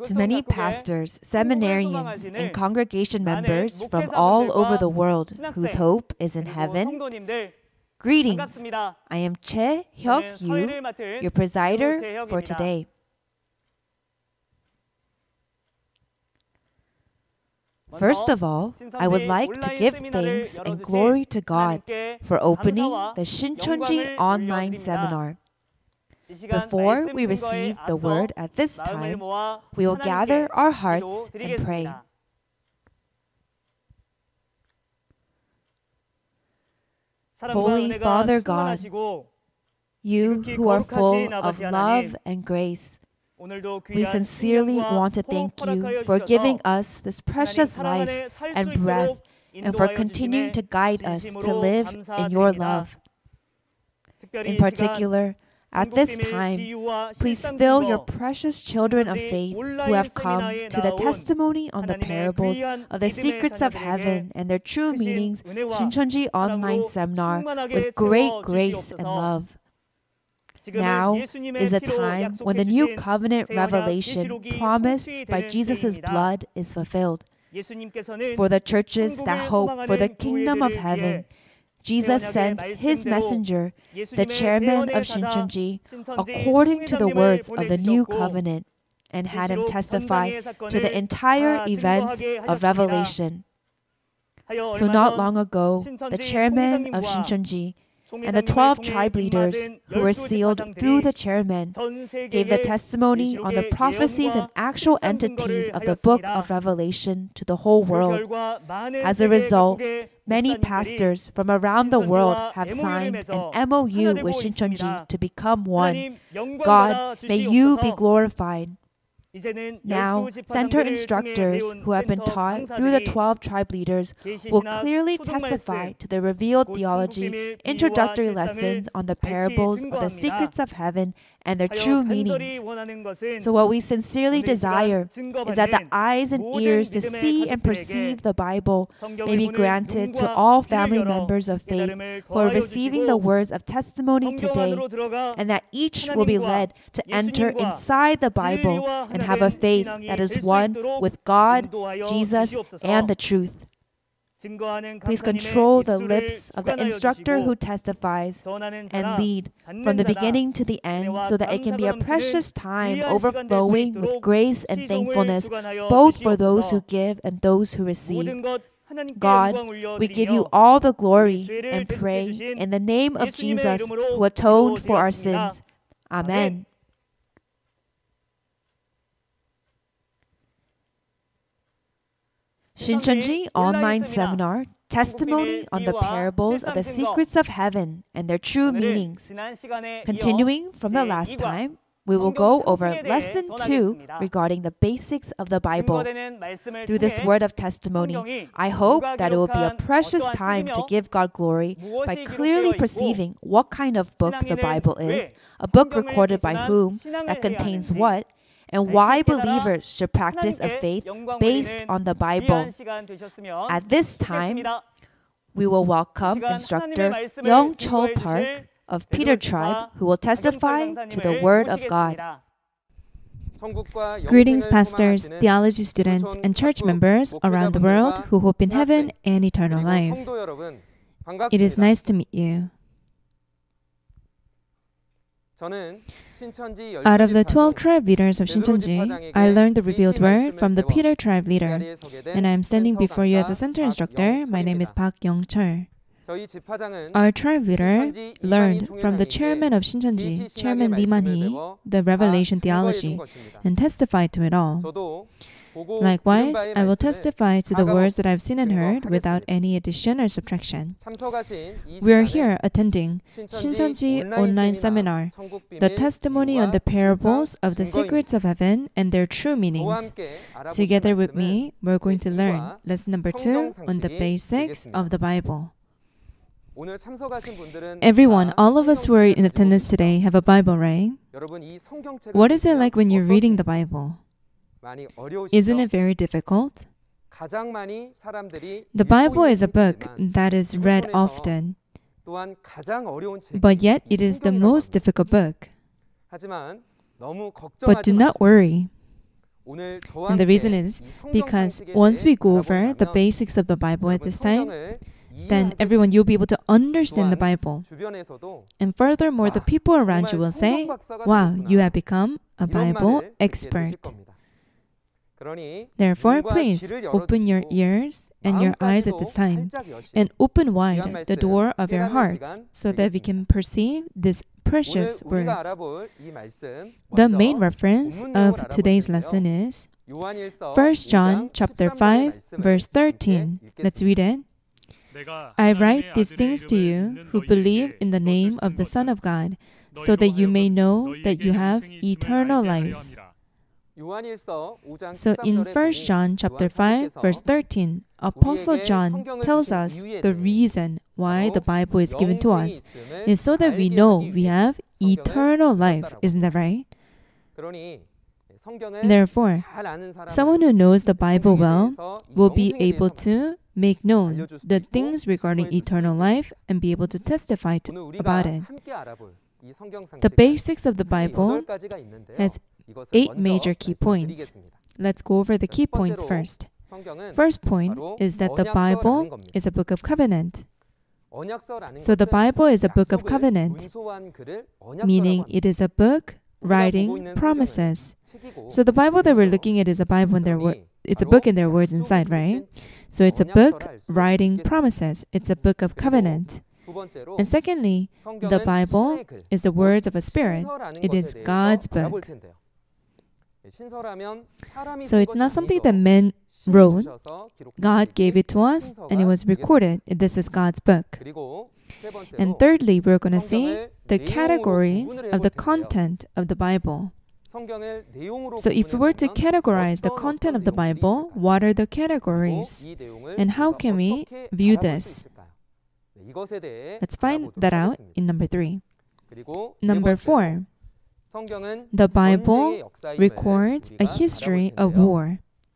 To many pastors, seminarians, and congregation members from all over the world whose hope is in heaven, greetings. I am Chae Hyuk-yu, your presider for today. First of all, I would like to give thanks and glory to God for opening the Shincheonji online seminar. Before we receive the word at this time, we will gather our hearts and pray. Holy Father God, you who are full of love and grace, we sincerely want to thank you for giving us this precious life and breath and for continuing to guide us to live in your love. In particular, at this time, please fill your precious children of faith who have come to the testimony on the parables of the secrets of heaven and their true meanings, Shincheonji online seminar, with great grace and love. Now is the time when the new covenant revelation promised by Jesus' blood is fulfilled. For the churches that hope for the kingdom of heaven, Jesus sent his messenger, the chairman of Shincheonji, according to the words of the new covenant, and had him testify to the entire events of Revelation. So not long ago, the chairman of Shincheonji and the 12 tribe leaders who were sealed through the chairman gave the testimony on the prophecies and actual entities of the book of Revelation to the whole world. As a result, many pastors from around the world have signed an MOU with Shincheonji to become one. God, may you be glorified. Now, center instructors who have been taught through the 12 tribe leaders will clearly testify to the revealed theology, introductory lessons on the parables of the secrets of heaven and their true meanings. So what we sincerely desire is that the eyes and ears to see and perceive the Bible may be granted to all family members of faith who are receiving the words of testimony today, and that each will be led to enter inside the Bible and have a faith that is one with God, Jesus, and the truth. Please control the lips of the instructor who testifies and lead from the beginning to the end so that it can be a precious time overflowing with grace and thankfulness, both for those who give and those who receive. God, we give you all the glory and pray in the name of Jesus who atoned for our sins. Amen. Shincheonji online seminar, Testimony on the Parables of the Secrets of Heaven and Their True Meanings. Continuing from the last time, we will go over Lesson 2 regarding the basics of the Bible. Through this word of testimony, I hope that it will be a precious time to give God glory by clearly perceiving what kind of book the Bible is, a book recorded by whom, that contains what, and why believers should practice a faith based on the Bible. At this time, we will welcome instructor Young-Chul Park of Peter Tribe, who will testify to the Word of God. Greetings, pastors, theology students, and church members around the world who hope in heaven and eternal life. It is nice to meet you. Out of the 12 tribe leaders of Shincheonji, I learned the revealed word from the Peter tribe leader, and I am standing before you as a center instructor. My name is Park Young-Chul. Our tribe leader learned from the chairman of Shincheonji, Chairman Lee Man-hee, the revelation theology, and testified to it all. Likewise, I will testify to the words that I've seen and heard without any addition or subtraction. We are here attending Shincheonji online seminar, the testimony on the parables of the secrets of heaven and their true meanings. Together with me, we're going to learn lesson number 2 on the basics of the Bible. Everyone, all of us who are in attendance today have a Bible, right? What is it like when you're reading the Bible? Isn't it very difficult? The Bible is a book that is read often, but yet it is the most difficult book. But do not worry. And the reason is because once we go over the basics of the Bible at this time, then everyone, you'll be able to understand the Bible. And furthermore, the people around you will say, wow, you have become a Bible expert. Therefore, please open your ears and your eyes at this time and open wide the door of your hearts so that we can perceive these precious words. The main reference of today's lesson is 1 John chapter 5, verse 13. Let's read it. I write these things to you who believe in the name of the Son of God, so that you may know that you have eternal life. So in 1 John chapter 5, verse 13, Apostle John tells us the reason why the Bible is given to us is so that we know we have eternal life. Isn't that right? Therefore, someone who knows the Bible well will be able to make known the things regarding eternal life and be able to testify about it. The basics of the Bible has 8 major key points. Let's go over the key points first. First point is that the Bible is a book of covenant. So the Bible is a book of covenant, meaning it is a book writing promises. So the Bible that we're looking at is a Bible and it's a book and there are words inside, right? So it's a book writing promises. It's a book of covenant. And secondly, the Bible is the words of a spirit. It is God's book. So it's not something that men wrote. God gave it to us and it was recorded. This is God's book. And thirdly, we're going to see the categories of the content of the Bible. So if we were to categorize the content of the Bible, what are the categories? And how can we view this? Let's find that out in number 3. Number 4. The Bible records a history of war.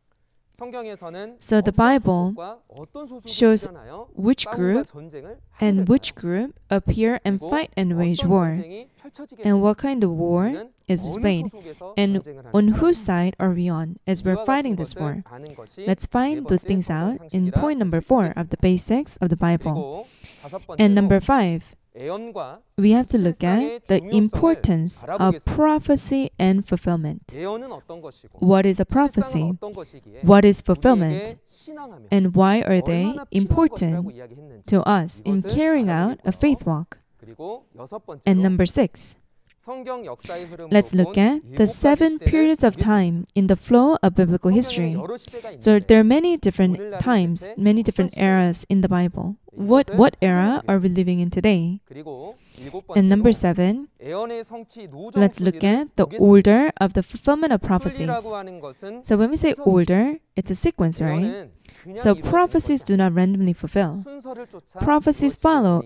So the Bible shows which group and which group appear and fight and wage war, and what kind of war is displayed, and on whose side are we on as we're fighting this war. Let's find those things out in point number 4 of the basics of the Bible. And number 5, we have to look at the importance of prophecy and fulfillment. What is a prophecy? What is fulfillment? And why are they important to us in carrying out a faith walk? And number 6, let's look at the 7 periods of time in the flow of biblical history. So there are many different times, many different eras in the Bible. What era are we living in today? And number 7, let's look at the order of the fulfillment of prophecies. So when we say order, it's a sequence, right? So prophecies do not randomly fulfill. Prophecies follow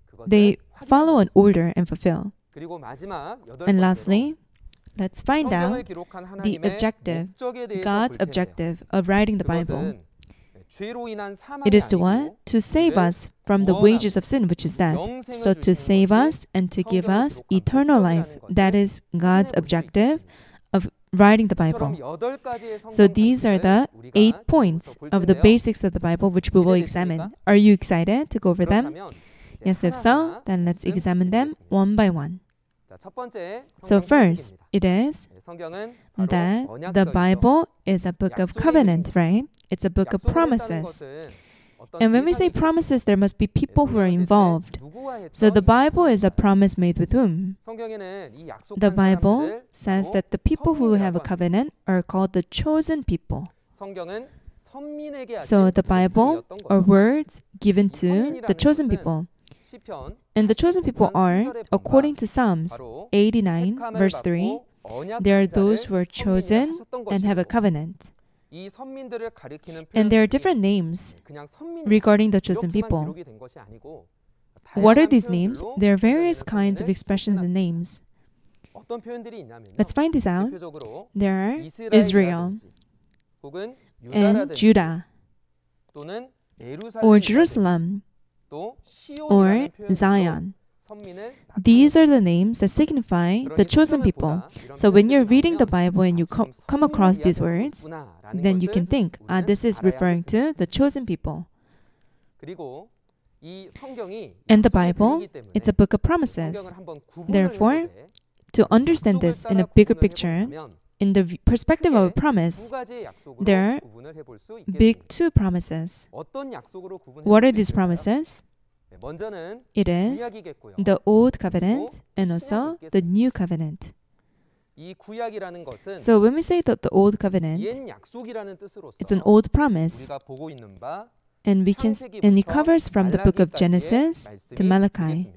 an order and fulfill. And lastly, let's find out the objective, God's objective of writing the Bible. It is to what? To save us from the wages of sin, which is death. So to save us and to give us eternal life. That is God's objective of writing the Bible. So these are the 8 points of the basics of the Bible which we will examine. Are you excited to go over them? Yes, if so, then let's examine them one by one. So first, it is that the Bible is a book of covenant, right? It's a book of promises. And when we say promises, there must be people who are involved. So the Bible is a promise made with whom? The Bible says that the people who have a covenant are called the chosen people. So the Bible are words given to the chosen people. And the chosen people are, according to Psalms 89, verse 3, they are those who are chosen and have a covenant. And there are different names regarding the chosen people. What are these names? There are various kinds of expressions and names. Let's find this out. There are Israel and Judah, or Jerusalem, or Zion. These are the names that signify the chosen people. So when you're reading the Bible and you come across these words, then you can think, this is referring to the chosen people. And the Bible, it's a book of promises. Therefore, to understand this in a bigger picture, in the perspective of a promise, there are big two promises. What are these promises? It is the Old Covenant and also the New Covenant. So when we say that the Old Covenant, it's an old promise, and it covers from the book of Genesis to Malachi.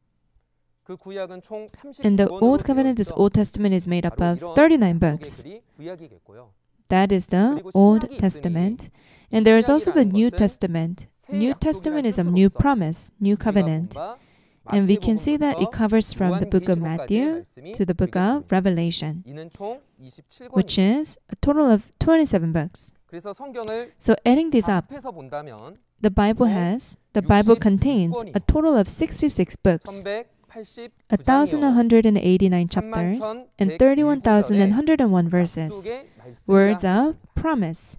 And the Old Covenant, this Old Testament, is made up of 39 books. That is the Old Testament. And there is also the New Testament. New Testament is a new promise, new covenant. And we can see that it covers from the book of Matthew to the book of Revelation, which is a total of 27 books. So adding this up, the Bible contains a total of 66 books, 1,189 chapters, and 31,101 verses, words of promise.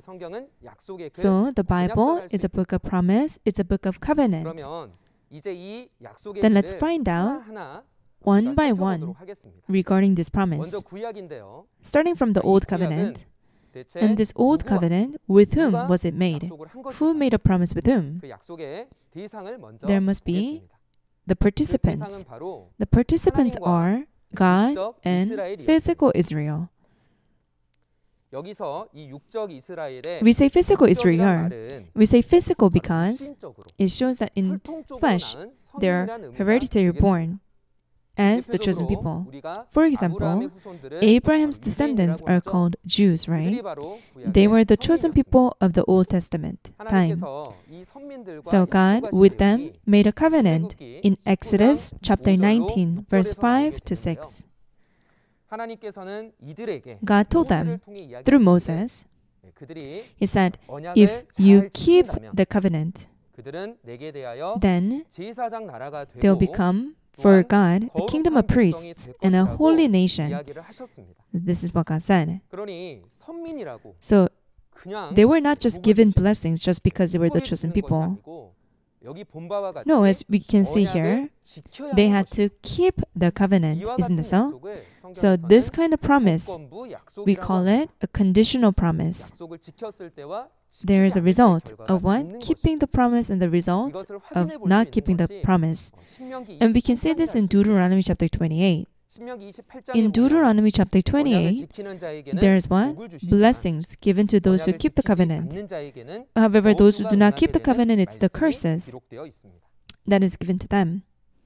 So the Bible is a book of promise, it's a book of covenant. Then let's find out one by one regarding this promise. Starting from the Old Covenant. And this Old Covenant, with whom was it made? Who made a promise with whom? There must be the participants. The participants are God and physical Israel. We say physical Israel. We say physical because it shows that in flesh they are hereditary born as the chosen people. For example, Abraham's descendants are called Jews, right? They were the chosen people of the Old Testament time. So God, with them, made a covenant in Exodus chapter 19, verse 5 to 6. God told them through Moses, He said, if you keep the covenant, then they'll become for God a kingdom of priests and a holy nation. This is what God said. So they were not just given blessings just because they were the chosen people. No, as we can see here, they had to keep the covenant, isn't it so? So this kind of promise, we call it a conditional promise. There is a result of what? Keeping the promise and the result of not keeping the promise. And we can see this in Deuteronomy chapter 28. In Deuteronomy chapter 28, there is what? Blessings given to those who keep the covenant. However, those who do not keep the covenant, it's the curses that is given to them.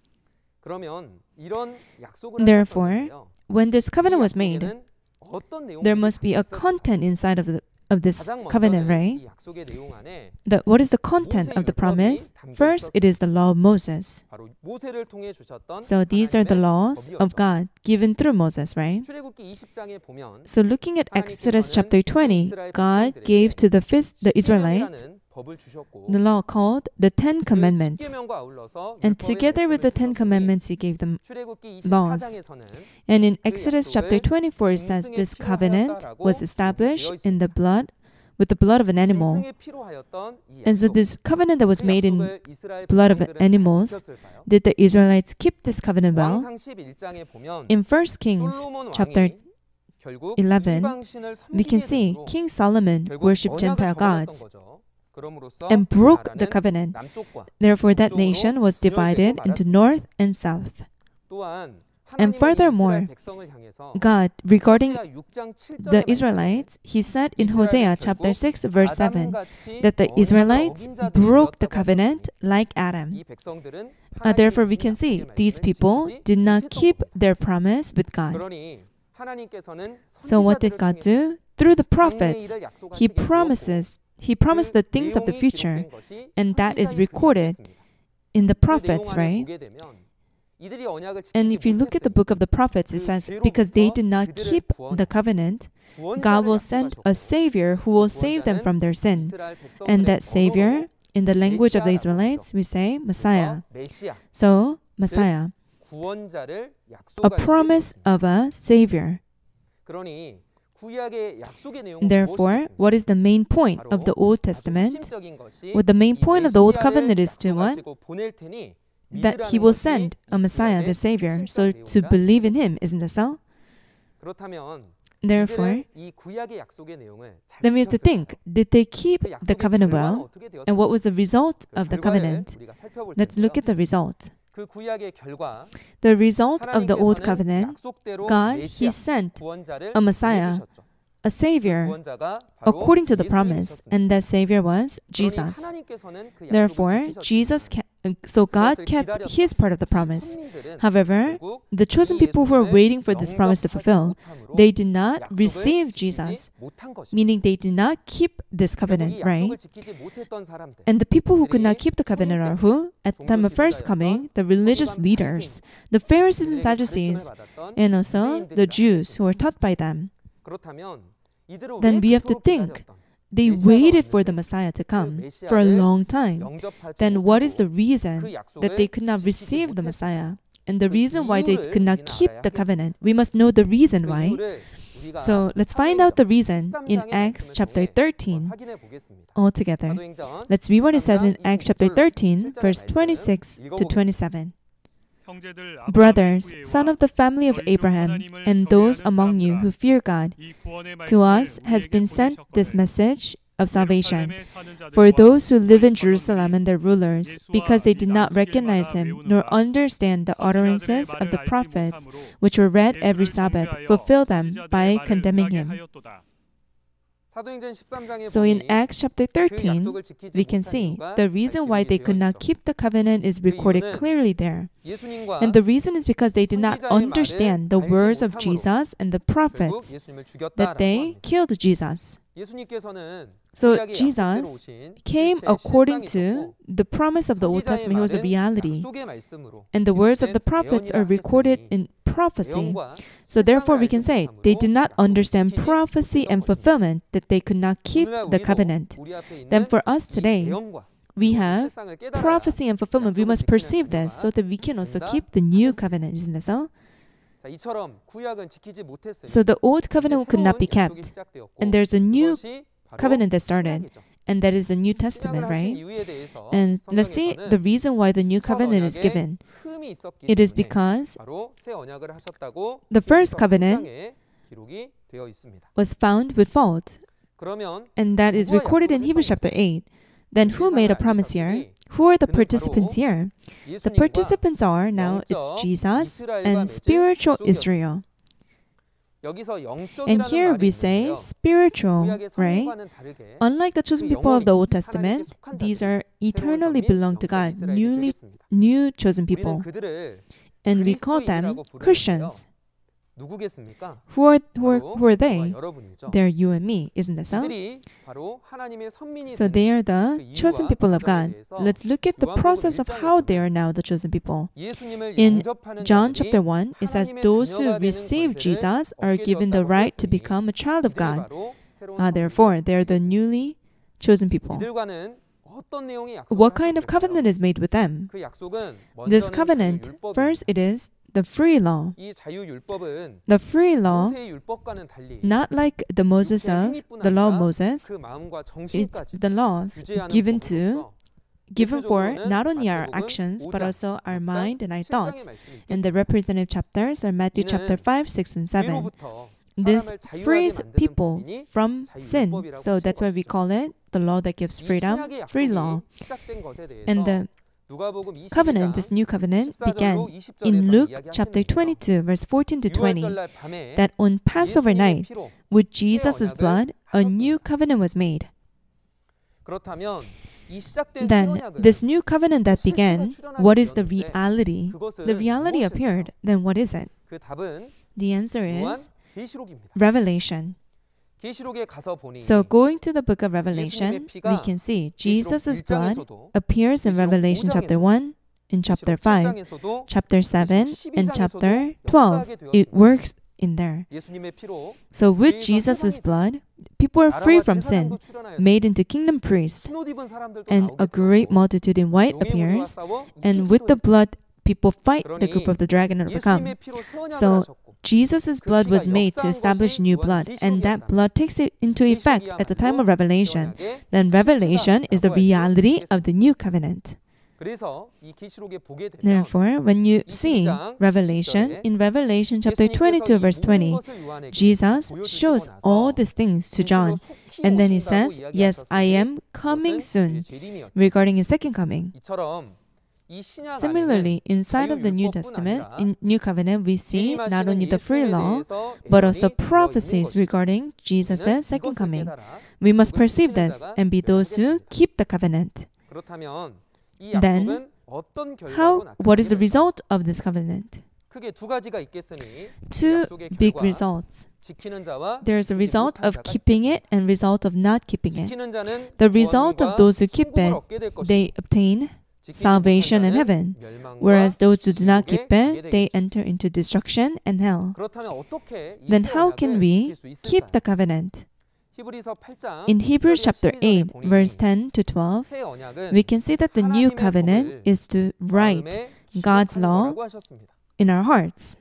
Therefore, when this covenant was made, there must be a content inside of this covenant, right? What is the content of the promise? First, it is the law of Moses. So these are the laws of God given through Moses, right? So looking at Exodus chapter 20, God gave to the Israelites the law called the Ten Commandments. And together with the Ten Commandments, He gave them laws. And in Exodus chapter 24, it says this covenant was established with the blood of an animal. And so this covenant that was made in blood of animals, did the Israelites keep this covenant well? In 1 Kings chapter 11, we can see King Solomon worshipped Gentile gods and broke the covenant. Therefore, that nation was divided into north and south. And furthermore, God, regarding the Israelites, He said in Hosea chapter 6, verse 7, that the Israelites broke the covenant like Adam. Therefore, we can see these people did not keep their promise with God. So what did God do? Through the prophets, He promised the things of the future, and that is recorded in the prophets, right? And if you look at the book of the prophets, it says, because they did not keep the covenant, God will send a Savior who will save them from their sin. And that Savior, in the language of the Israelites, we say Messiah. So Messiah, a promise of a Savior. Therefore, what is the main point of the Old Testament? What the main point of the Old Covenant is to what? That He will send a Messiah, the Savior. So to believe in Him, isn't it so? Therefore, then we have to think, did they keep the covenant well? And what was the result of the covenant? Let's look at the result. The result of the Old Covenant, God, He sent a Messiah, a Savior, according to the promise, and that Savior was Jesus. Therefore, so God kept His part of the promise. However, the chosen people who were waiting for this promise to fulfill, they did not receive Jesus, meaning they did not keep this covenant, right? And the people who could not keep the covenant are who? At the time of first coming, the religious leaders, the Pharisees and Sadducees, and also the Jews who were taught by them. Then we have to think, they waited for the Messiah to come for a long time. Then what is the reason that they could not receive the Messiah? And the reason why they could not keep the covenant? We must know the reason why. So let's find out the reason in Acts chapter 13 altogether. Let's read what it says in Acts chapter 13, verse 26 to 27. Brothers, sons of the family of Abraham, and those among you who fear God, to us has been sent this message of salvation for those who live in Jerusalem and their rulers, because they did not recognize Him nor understand the utterances of the prophets, which were read every Sabbath, fulfill them by condemning Him. So in Acts chapter 13, we can see the reason why they could not keep the covenant is recorded clearly there. And the reason is because they did not understand the words of Jesus and the prophets, that they killed Jesus. So Jesus came according to the promise of the Old Testament. He was a reality. And the words of the prophets are recorded in prophecy. So therefore we can say they did not understand prophecy and fulfillment, that they could not keep the covenant. Then for us today, we have prophecy and fulfillment. We must perceive this so that we can also keep the new covenant, isn't it so? So the old covenant could not be kept. And there's a new covenant that started. And that is the New Testament, right? And let's see the reason why the new covenant is given. It is because the first covenant was found with fault. And that is recorded in Hebrews chapter 8. Then who made a promise here? Who are the participants here? The participants are, now it's Jesus and spiritual Israel. And here we say spiritual, right? Unlike the chosen people of the Old Testament, these are eternally belong to God, new chosen people. And we call them Christians. Who are they? They're you and me, isn't that so? So they are the chosen people of God. Let's look at the process of how they are now the chosen people. In John chapter 1, it says, those who receive Jesus are given the right to become a child of God. Therefore, they are the newly chosen people. What kind of covenant is made with them? This covenant, first it is the free law. The free law, not like the law of Moses, it's the laws given for not only our actions, but also our mind and our thoughts. And the representative chapters are Matthew chapter 5, 6, and 7. This frees people from sin. So that's why we call it the law that gives freedom, free law. And the covenant, this new covenant, began in Luke chapter 22, verse 14 to 20, that on Passover night, with Jesus' blood, a new covenant was made. Then, this new covenant that began, what is the reality? The reality appeared, then what is it? The answer is Revelation. So going to the book of Revelation, we can see Jesus' blood appears in Revelation chapter 1, in chapter 5, chapter 7, and chapter 12. It works in there. So with Jesus' blood, people are free from sin, made into kingdom priests, and a great multitude in white appears, and with the blood people fight the group of the dragon and overcome. So Jesus' blood was made to establish new blood, and that blood takes it into effect at the time of revelation. Then revelation is the reality of the new covenant. Therefore, when you see Revelation, in Revelation chapter 22 verse 20, Jesus shows all these things to John. And then he says, yes, I am coming soon, regarding his second coming. Similarly, inside of the New Testament, in New Covenant, we see not only the free law, but also prophecies regarding Jesus' second coming. We must perceive this and be those who keep the covenant. Then, what is the result of this covenant? Two big results. There is a result of keeping it and result of not keeping it. The result of those who keep it, they obtain salvation and heaven, whereas those who do not keep it, they enter into destruction and hell. Then how can we keep the covenant? In Hebrews chapter 8, verse 10 to 12, we can see that the new covenant is to write God's law in our hearts.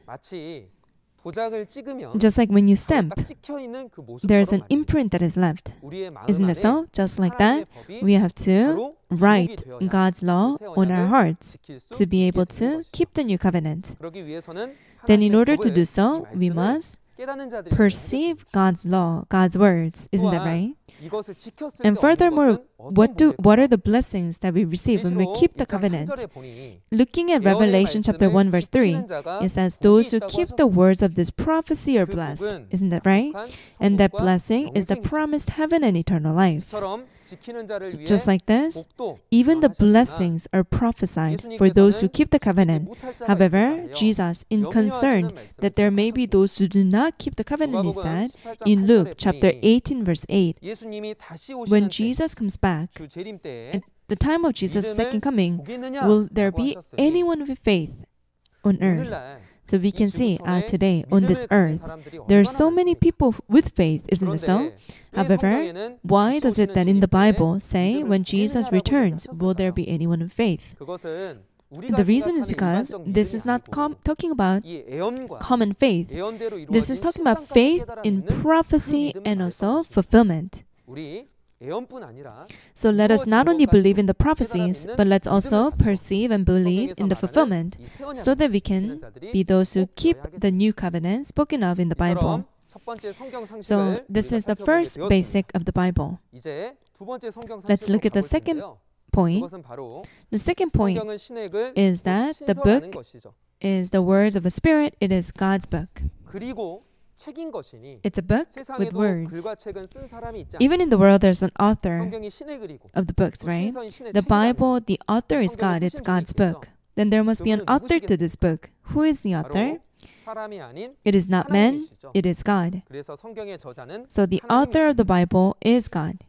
Just like when you stamp, there's an imprint that is left. Isn't it so? Just like that, we have to write God's law on our hearts to be able to keep the new covenant. Then in order to do so, we must perceive God's law, God's words. Isn't that right? And furthermore, what are the blessings that we receive when we keep the covenant? Looking at Revelation chapter 1 verse 3, it says, those who keep the words of this prophecy are blessed. Isn't that right? And that blessing is the promised heaven and eternal life. Just like this, even the blessings are prophesied for those who keep the covenant. However, Jesus, in concern that there may be those who do not keep the covenant, he said in Luke chapter 18 verse 8, when Jesus comes back, at the time of Jesus' second coming, will there be anyone with faith on earth? So we can see today on this earth, there are so many people with faith, isn't it so? However, why does it that in the Bible say when Jesus returns, will there be anyone with faith? The reason is because this is not talking about common faith. This is talking about faith in prophecy and also fulfillment. So let us not only believe in the prophecies, but let's also perceive and believe in the fulfillment, so that we can be those who keep the new covenant spoken of in the Bible. So this is the first basic of the Bible. Let's look at the second point. The second point is that the book is the words of a spirit. It is God's book. It's a book with words. Even in the world, there's an author of the books, right? The Bible, the author is God. It's God's book. Then there must be an author to this book. Who is the author? It is not man, it is God. So the author of the Bible is God.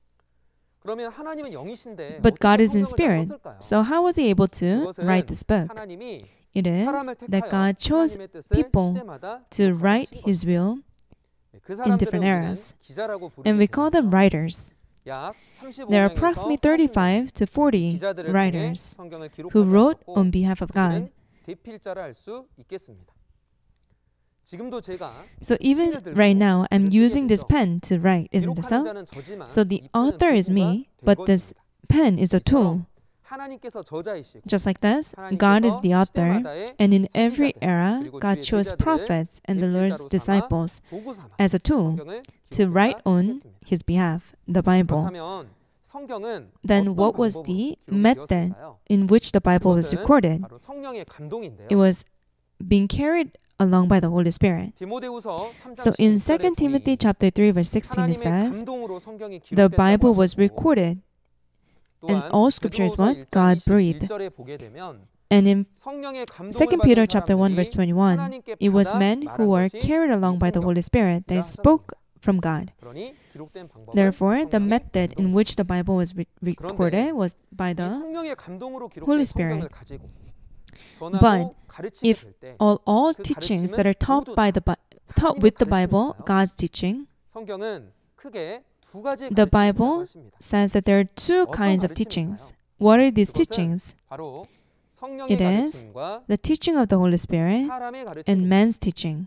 But God is in spirit. So how was he able to write this book? It is that God chose people to write His will in different eras. And we call them writers. There are approximately 35 to 40 writers who wrote on behalf of God. So even right now, I'm using this pen to write, isn't it so? So the author is me, but this pen is a tool. Just like this, God is the author, and in every era, God chose prophets and the Lord's disciples as a tool to write on His behalf, the Bible. Then what was the method in which the Bible was recorded? It was being carried along by the Holy Spirit. So in 2 Timothy chapter 3 verse 16 it says, the Bible was recorded, and all scripture is what? God breathed. And in 2 Peter chapter 1 verse 21, it was men who were carried along by the Holy Spirit that spoke from God. Therefore, the method in which the Bible was recorded was by the Holy Spirit. But if all teachings that are taught with the Bible, God's teaching, the Bible says that there are two kinds of teachings. What are these teachings? It is the teaching of the Holy Spirit and man's teaching.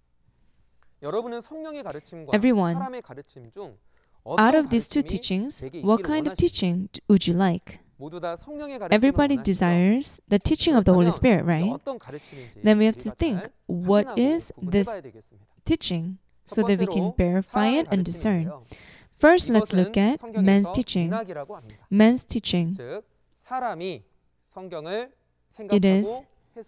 Everyone, out of these two teachings, what kind of teaching would you like? Everybody desires the teaching of the Holy Spirit, right? Then we have to think, what is this teaching so that we can verify it and discern. First, let's look at man's teaching. Man's teaching. It is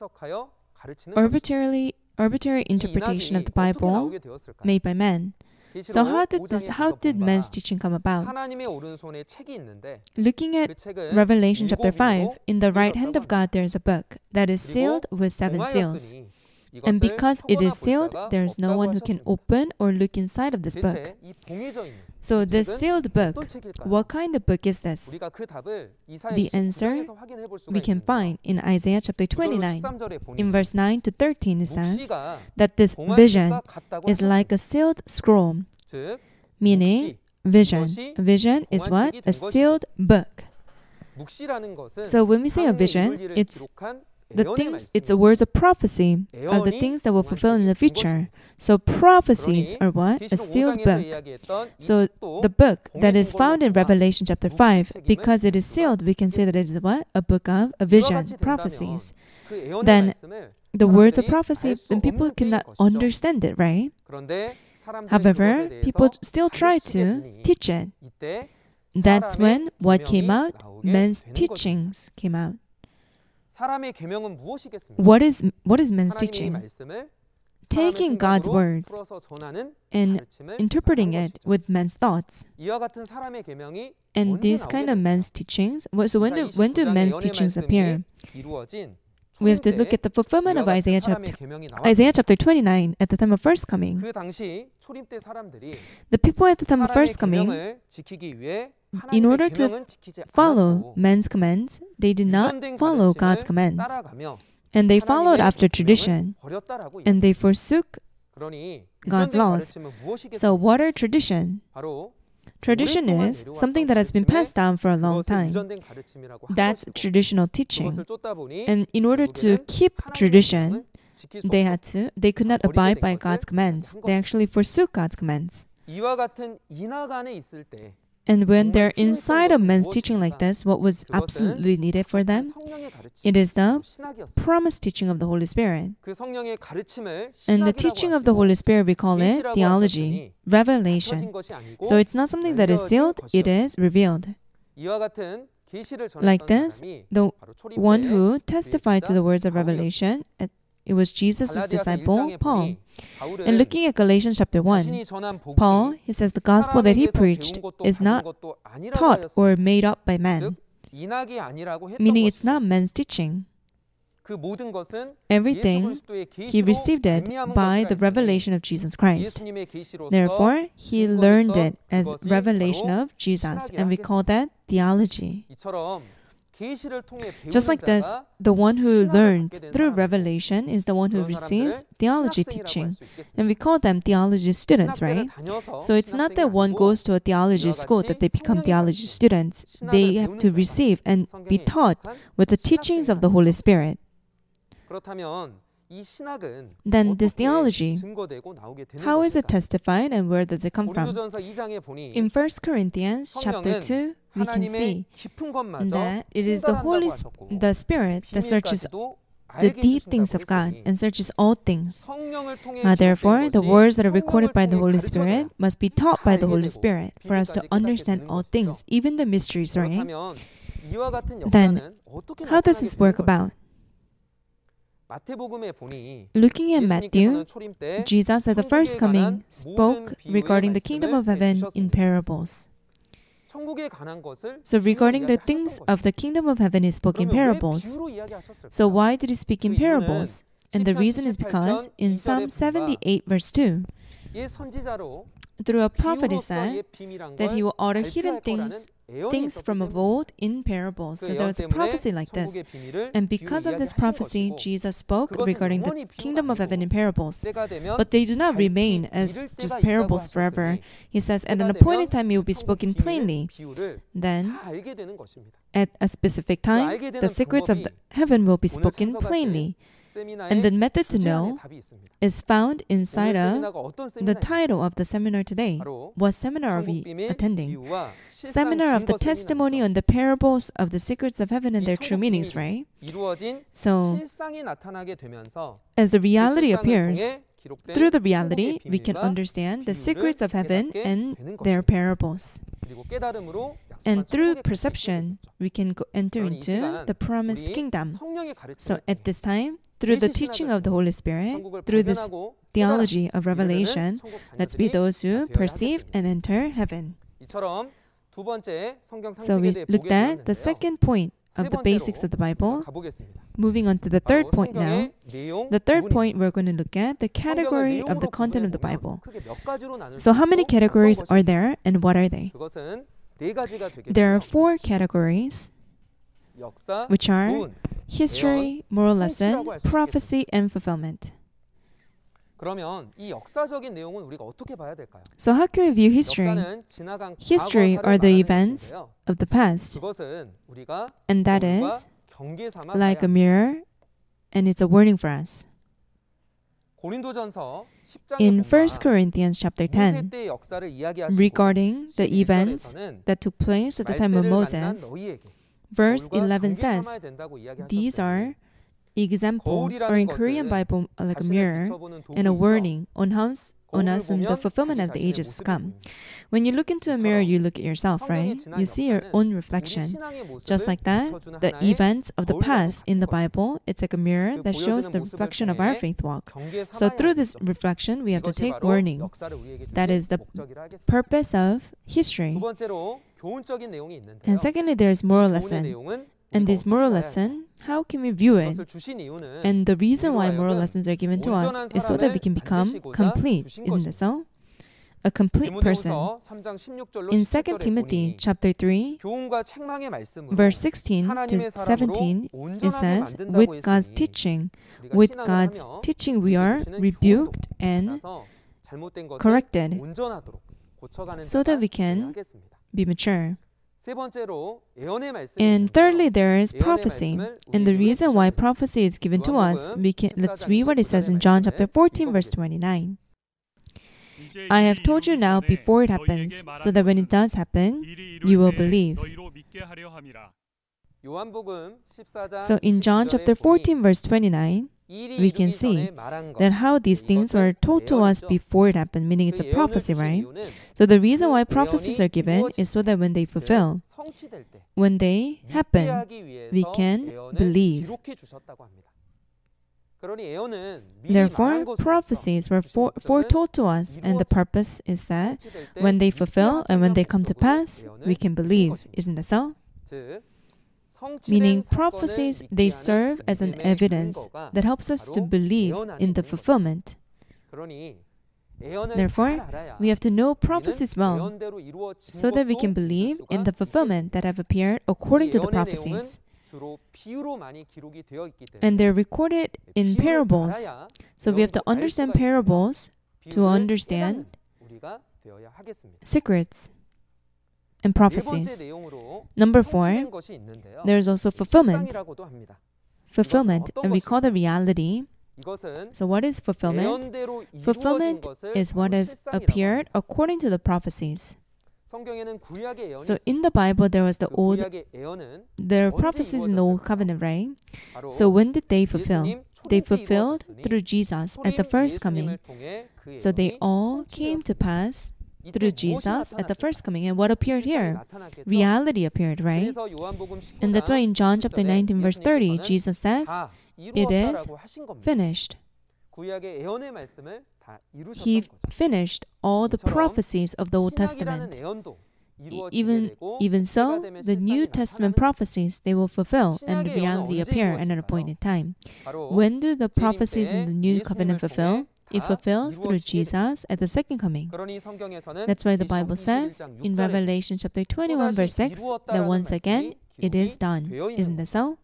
arbitrary interpretation of the Bible made by man. So how did man's teaching come about? Looking at Revelation chapter 5, in the right hand of God there is a book that is sealed with 7 seals. And because it is sealed, there is no one who can open or look inside of this book. So this sealed book, what kind of book is this? The answer we can find in Isaiah chapter 29. In verse 9 to 13 it says that this vision is like a sealed scroll, meaning vision. A vision is what? A sealed book. So when we say a vision, it's the words of prophecy of the things that will fulfill in the future. So prophecies are what? A sealed book. So the book that is found in Revelation chapter 5, because it is sealed, we can say that it is what? A book of a vision, prophecies. Then the words of prophecy, then people cannot understand it, right? However, people still try to teach it. That's when what came out? Men's teachings came out. What is man's teaching? Taking God's words and interpreting it with man's thoughts. And these kind of man's teachings, so when do man's teachings appear? We have to look at the fulfillment of Isaiah chapter 29 at the time of first coming. The people at the time of first coming, in order to follow man's commands, they did not follow God's commands. And they followed after tradition. And they forsook God's laws. So what are tradition? Tradition is something that has been passed down for a long time. That's traditional teaching. And in order to keep tradition, they could not abide by God's commands. They actually forsook God's commands. And when they're inside of man's teaching like this, what was absolutely needed for them? It is the promised teaching of the Holy Spirit. And the teaching of the Holy Spirit, we call it theology, revelation. So it's not something that is sealed, it is revealed. Like this, the one who testified to the words of revelation, it was Jesus' disciple, Paul. And looking at Galatians chapter 1, Paul, he says the gospel that he preached is not taught or made up by man, meaning it's not man's teaching. Everything, he received it by the revelation of Jesus Christ. Therefore, he learned it as revelation of Jesus, and we call that theology. Just like this, the one who learns through revelation is the one who receives theology teaching. And we call them theology students, right? So it's not that one goes to a theology school that they become theology students. They have to receive and be taught with the teachings of the Holy Spirit. Then this theology, how is it testified and where does it come from? In 1 Corinthians chapter 2, we can see that it is the Spirit that searches the deep things of God and searches all things. Therefore, the words that are recorded by the Holy Spirit must be taught by the Holy Spirit for us to understand all things, even the mysteries, right? Then, how does this work about? Looking at Matthew, Jesus at the first coming spoke regarding the kingdom of heaven in parables. So regarding the things of the kingdom of heaven, he spoke in parables. So why did he speak in parables? And the reason is because in Psalm 78 verse 2, through a prophet, he said that he will utter hidden things from of old in parables. So there was a prophecy like this. And because of this prophecy, Jesus spoke regarding the kingdom of heaven in parables. But they do not remain as just parables forever. He says, at an appointed time, it will be spoken plainly. Then, at a specific time, the secrets of the heaven will be spoken plainly. And the method to know is found inside of the title of the seminar today. What seminar are we attending? Seminar of the testimony on the parables of the secrets of heaven and their true meanings, right? So, as the reality appears, through the reality, we can understand the secrets of heaven and their parables. And through perception, we can enter into the promised kingdom. So at this time, through the teaching of the Holy Spirit, through this theology of revelation, let's be those who perceive and enter heaven. So we looked at the second point of the basics of the Bible. Moving on to the third point now. The third point, we're going to look at the category of the content of the Bible. So how many categories are there and what are they? There are 4 categories, which are history, moral lesson, prophecy, and fulfillment. So how can we view history? History are the events of the past, and that is like a mirror, and it's a warning for us. In 1 Corinthians chapter 10, regarding the events that took place at the time of Moses, verse 11 says, these are examples, or in Korean Bible, like a mirror, and a warning on us and the fulfillment of the ages to come. When you look into a mirror, you look at yourself, right? You see your own reflection. Just like that, the events of the past in the Bible, it's like a mirror that shows the reflection of our faith walk. So through this reflection, we have to take warning. That is the purpose of history. And secondly, there is moral lesson. And this moral lesson, how can we view it? And the reason why moral lessons are given to us is so that we can become complete. Isn't it so? A complete person. In 2 Timothy chapter 3, verse 16 to 17, it says, with God's teaching we are rebuked and corrected so that we can be mature. And thirdly, there is prophecy. And the reason why prophecy is given to us, let's read what it says in John chapter 14, verse 29. I have told you now before it happens, so that when it does happen, you will believe. So in John chapter 14, verse 29, we can see that how these things were told to us before it happened, meaning it's a prophecy, right? So the reason why prophecies are given is so that when they fulfill, when they happen, we can believe. Therefore, prophecies were foretold to us, and the purpose is that when they fulfill and when they come to pass, we can believe. Isn't that so? Meaning prophecies, they serve as an evidence that helps us to believe in the fulfillment. Therefore, we have to know prophecies well so that we can believe in the fulfillment that have appeared according to the prophecies. And they're recorded in parables. So we have to understand parables to understand secrets and prophecies. Number 4, there is also fulfillment. Fulfillment, and we call the reality. So what is fulfillment? Fulfillment is what has appeared according to the prophecies. So in the Bible, there was there are prophecies in the Old Covenant, right? So when did they fulfill? They fulfilled through Jesus at the first coming. So they all came to pass through Jesus at the first coming. And what appeared here? Reality appeared, right? And that's why in John chapter 19, verse 30, Jesus says, it is finished. He finished all the prophecies of the Old Testament. Even so, the New Testament prophecies, they will fulfill and reality appear at an appointed time. When do the prophecies in the New Covenant fulfill? it fulfills through Jesus at the second coming. That's why the Bible says in Revelation chapter 21 verse 6 that once again it is done. Isn't that so?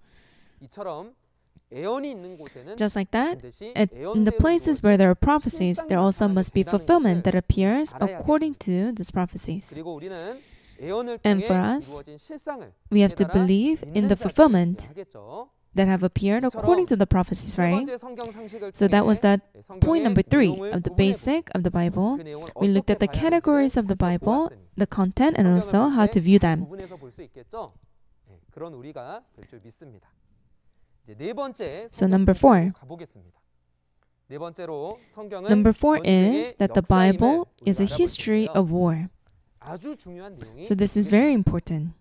Just like that, in the places where there are prophecies, there also must be fulfillment that appears according to these prophecies. And for us, we have to believe in the fulfillment that have appeared according to the prophecies, right? So that was that point number 3 of the basic of the Bible. We looked at the categories of the Bible, the content, and also how to view them. So number 4. Number 4 is that the Bible is a history of war. So this is very important.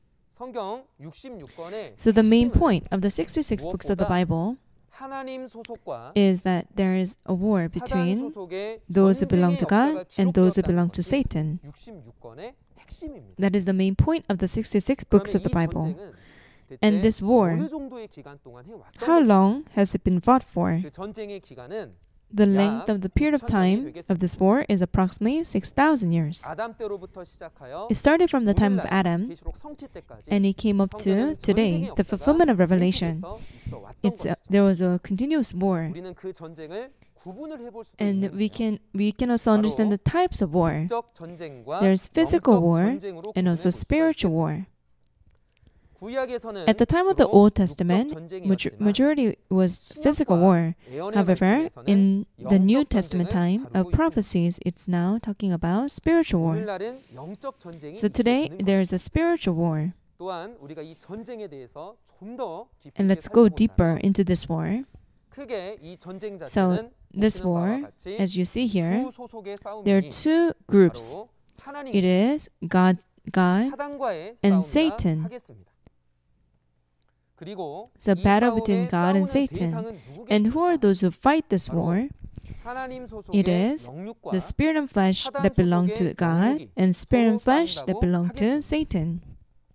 So the main point of the 66 books of the Bible is that there is a war between those who belong to God and those who belong to Satan. That is the main point of the 66 books of the Bible. And this war, how long has it been fought for? The length of the period of time of this war is approximately 6,000 years. It started from the time of Adam, and it came up to today, the fulfillment of Revelation. There was a continuous war. And we can also understand the types of war. There's physical war and also spiritual war. At the time of the Old Testament, majority was physical war. However, in the New Testament time of prophecies, it's now talking about spiritual war. So today, there is a spiritual war. And let's go deeper into this war. So this war, as you see here, there are two groups. It is God and Satan. So battle between God and Satan. And who are those who fight this war? It is the spirit and flesh that belong to God and spirit and flesh that belong to Satan.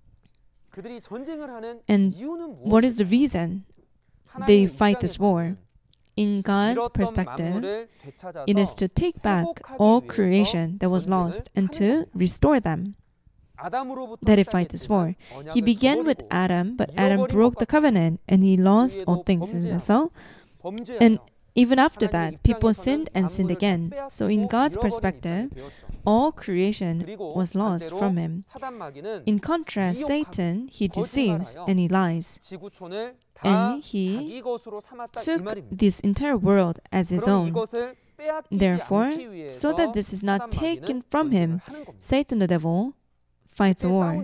And what is the reason they fight this war? In God's perspective, it is to take back all creation that was lost and to restore them. That he fight this war. He began with Adam, but Adam broke the covenant and he lost all things. Isn't that so? And even after that, people sinned and sinned again. So in God's perspective, all creation was lost from him. In contrast, Satan, he deceives and he lies. And he took this entire world as his own. Therefore, so that this is not taken from him, Satan the devil fights a war.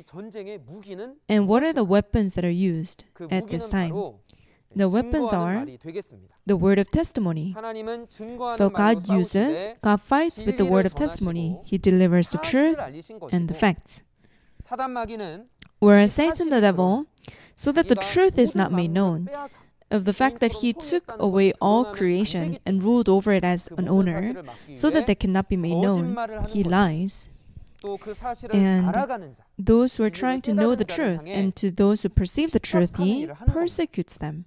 And what are the weapons that are used at this time? The weapons are the word of testimony. So God fights with the word of testimony. He delivers the truth and the facts. Whereas Satan the devil, so that the truth is not made known, of the fact that he took away all creation and ruled over it as an owner, so that they cannot be made known, he lies. And those who are trying to know the truth and to those who perceive the truth, he persecutes them.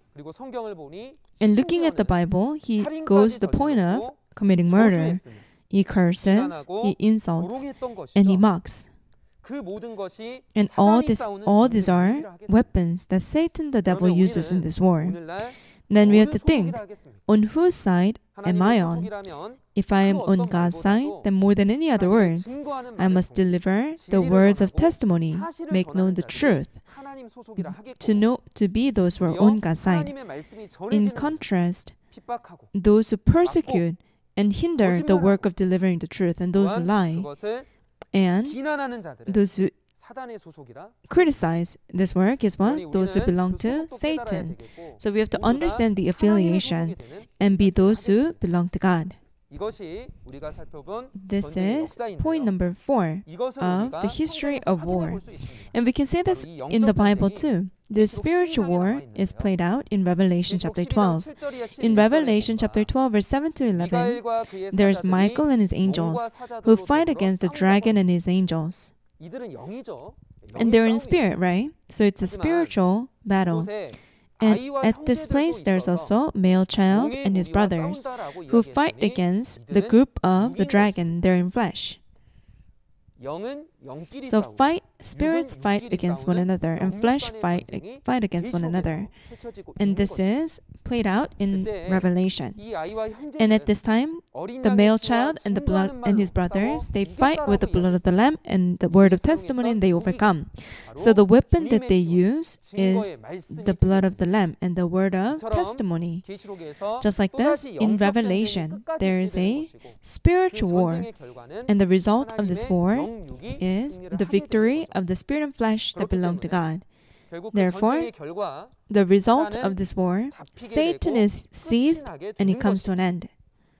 And looking at the Bible, he goes to the point of committing murder. He curses, he insults, and he mocks. And all these are weapons that Satan the devil uses in this war. Then we have to think, on whose side am I on? If I am on God's side, then more than any other words, I must deliver the words of testimony, make known the truth, to be those who are on God's side. In contrast, those who persecute and hinder the work of delivering the truth, and those who lie, and those who criticize this work is what? Those who belong to Satan. So we have to understand the affiliation and be those who belong to God. This is point number 4 of the history of war. And we can say this in the Bible too. This spiritual war is played out in Revelation chapter 12. In Revelation chapter 12, verse 7 to 11, there is Michael and his angels who fight against the dragon and his angels. And they're in spirit, right? So it's a spiritual battle. And at this place, there's also male child and his brothers who fight against the group of the dragon there in flesh. So spirits fight against one another, and flesh fight against one another. And this is played out in Revelation. And at this time, the male child and the blood and his brothers, they fight with the blood of the Lamb and the word of testimony, and they overcome. So the weapon that they use is the blood of the Lamb and the word of testimony. Just like this, in Revelation, there is a spiritual war, and the result of this war is the victory of the spirit and flesh that belong to God. Therefore, the result of this war, Satan is seized and he comes to an end.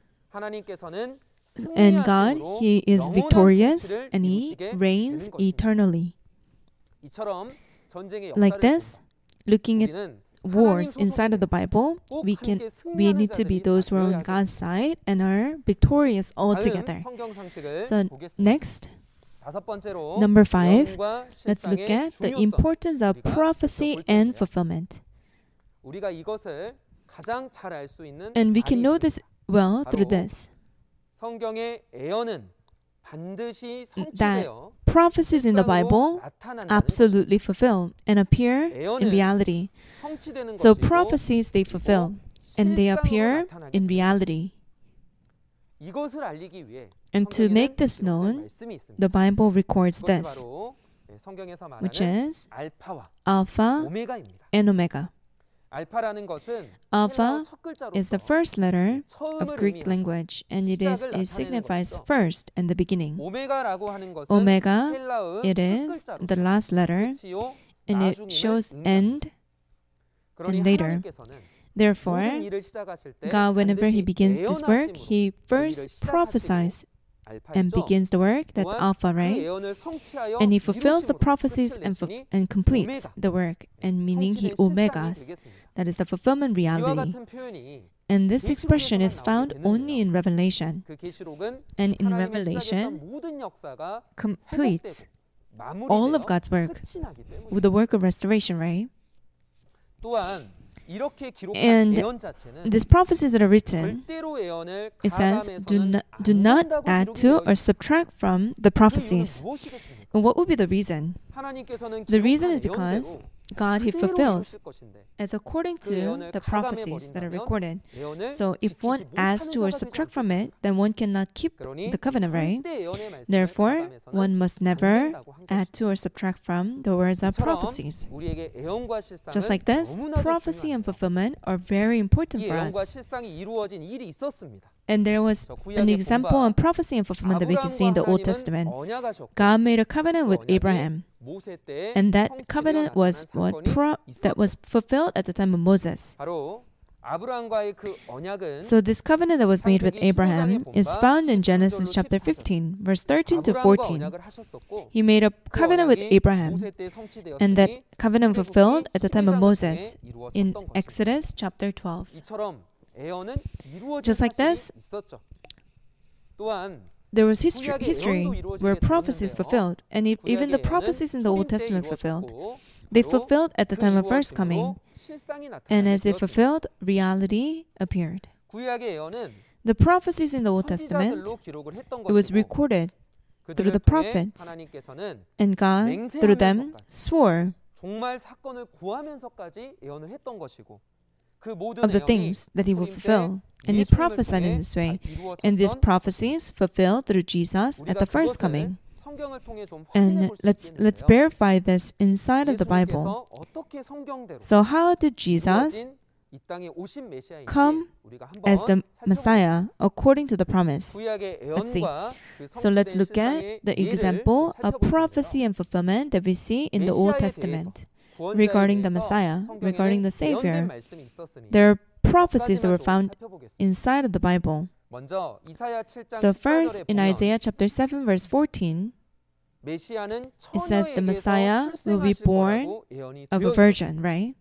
And God, He is victorious and He reigns eternally. Like this, looking at wars inside of the Bible, we need to be those who are on God's side and are victorious altogether. So next, number 5, let's look at the importance of prophecy and fulfillment. And we can know this well through this, that prophecies in the Bible absolutely fulfill and appear in reality. So prophecies, they fulfill and they appear in reality. And to make this known, the Bible records this, which is Alpha and Omega. Alpha is the first letter of Greek language, and it signifies first and the beginning. Omega, it is the last letter, and it shows end and later. Therefore, God, whenever He begins this work, He first prophesies and begins the work. That's Alpha, right? And He fulfills the prophecies and completes the work, and meaning He Omegas. That is the fulfillment reality. And this expression is found only in Revelation. And in Revelation, completes all of God's work with the work of restoration, right? And these prophecies that are written, it says, do not add to or subtract from the prophecies. And what would be the reason? The reason is because God, He fulfills as according to the prophecies that are recorded. So if one adds to or subtract from it, then one cannot keep the covenant, right? Therefore, one must never add to or subtract from the words of prophecies. Just like this, prophecy and fulfillment are very important for us. And there was an example on prophecy and fulfillment that we can see in the Old Testament. God made a covenant with Abraham. And that covenant was that was fulfilled at the time of Moses. So this covenant that was made with Abraham is found in Genesis chapter 15, verse 13 to 14. He made a covenant with Abraham, and that covenant fulfilled at the time of Moses in Exodus chapter 12. Just like this, there was history where prophecies fulfilled, and even the prophecies in the Old Testament fulfilled. They fulfilled at the time of first coming, and as they fulfilled, reality appeared. The prophecies in the Old Testament, it was recorded through the prophets, and God, through them, swore of the things that He will fulfill. And He prophesied in this way. And these prophecies fulfilled through Jesus at the first coming. And let's verify this inside of the Bible. So how did Jesus come as the Messiah according to the promise? Let's see. So let's look at the example of prophecy and fulfillment that we see in the Old Testament regarding the Messiah, regarding the Savior. There are prophecies that were found inside of the Bible. So first, in Isaiah chapter 7, verse 14, it says the Messiah will be born of a virgin, right?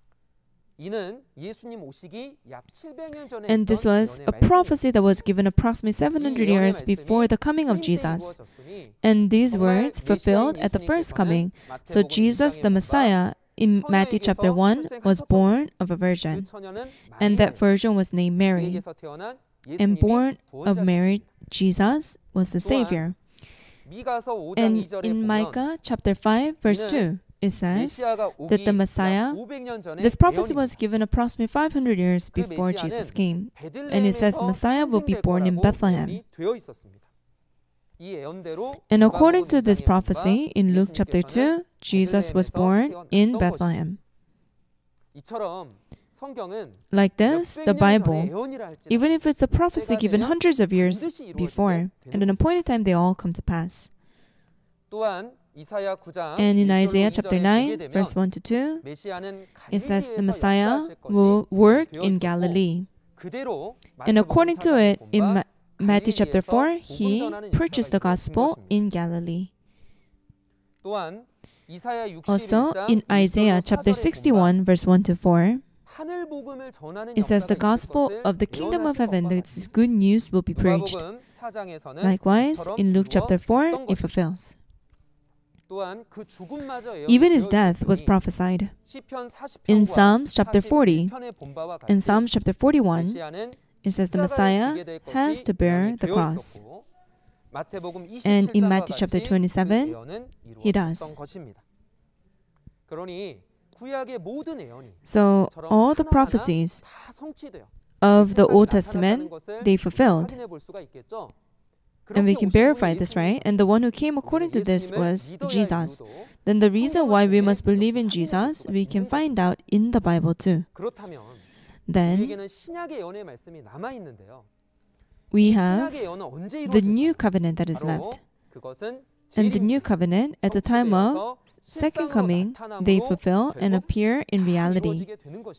And this was a prophecy that was given approximately 700 years before the coming of Jesus. And these words fulfilled at the first coming. So Jesus, the Messiah, in Matthew chapter 1 was born of a virgin, and that virgin was named Mary, and born of Mary, Jesus was the Savior. And in Micah chapter 5 verse 2, it says that the Messiah, this prophecy was given approximately 500 years before Jesus came. And it says Messiah will be born in Bethlehem. And according to this prophecy, in Luke chapter 2, Jesus was born in Bethlehem. Like this, the Bible, even if it's a prophecy given hundreds of years before, at an appointed time they all come to pass. And in Isaiah chapter 9, verse 1 to 2, it says the Messiah will work in Galilee. And according to it, in Matthew chapter 4, he preaches the gospel in Galilee. Also, in Isaiah chapter 61, verse 1 to 4, it says the gospel of the kingdom of heaven, this good news will be preached. Likewise, in Luke chapter 4, it fulfills. Even his death was prophesied. In Psalms chapter 40, in Psalms chapter 41, it says the Messiah has to bear the cross. And in Matthew chapter 27, he does. So all the prophecies of the Old Testament, they fulfilled. And we can verify this, right? And the one who came according to this was Jesus. Then the reason why we must believe in Jesus, we can find out in the Bible too. Then we have the new covenant that is left. And the new covenant, at the time of second coming, they fulfill and appear in reality.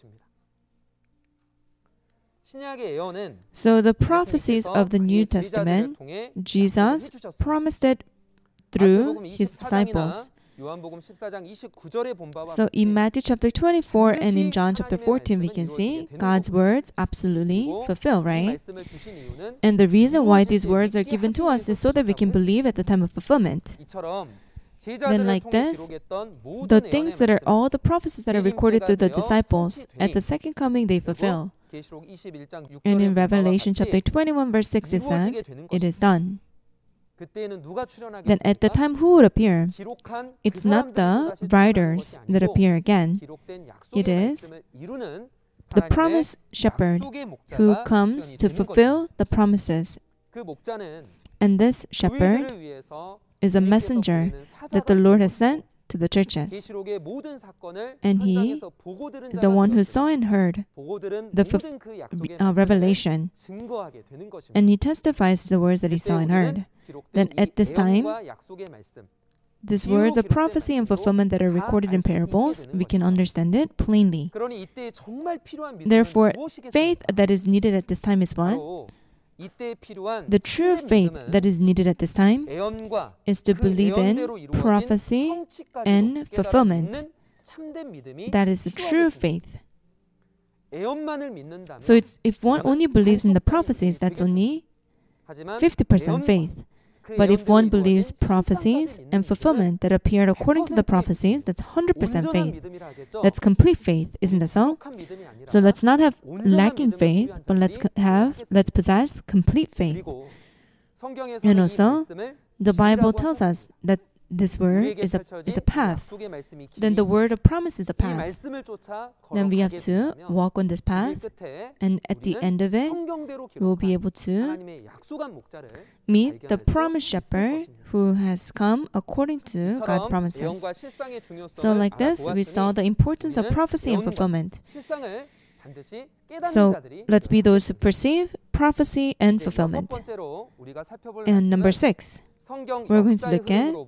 So the prophecies of the New Testament, Jesus promised it through his disciples. So in Matthew chapter 24 and in John chapter 14, we can see God's words absolutely fulfill, right? And the reason why these words are given to us is so that we can believe at the time of fulfillment. Then like this, the things that are all the prophecies that are recorded through the disciples, at the second coming they fulfill. And in Revelation chapter 21 verse 6 it says, it is done. Then at the time who would appear? It's not the writers that appear again. It is the promised shepherd who comes to fulfill the promises. And this shepherd is a messenger that the Lord has sent to the churches. And he is the one who saw and heard the revelation. And he testifies to the words that he saw and heard. Then at this time, these words of prophecy and fulfillment that are recorded in parables, we can understand it plainly. Therefore, faith that is needed at this time is what? The true faith that is needed at this time is to believe in prophecy and fulfillment. That is the true faith. So if one only believes in the prophecies, that's only 50% faith. But if one believes prophecies and fulfillment that appeared according to the prophecies, that's 100% faith. That's complete faith, isn't that so? So let's not have lacking faith, but let's possess complete faith. And also, the Bible tells us that this word is a path. Then the word of promise is a path. Then we have to walk on this path, and at the end of it, we will be able to meet the promised shepherd who has come according to God's promises. So like this, we saw the importance of prophecy and fulfillment. So let's be those who perceive prophecy and fulfillment. And number 6. We're going to look at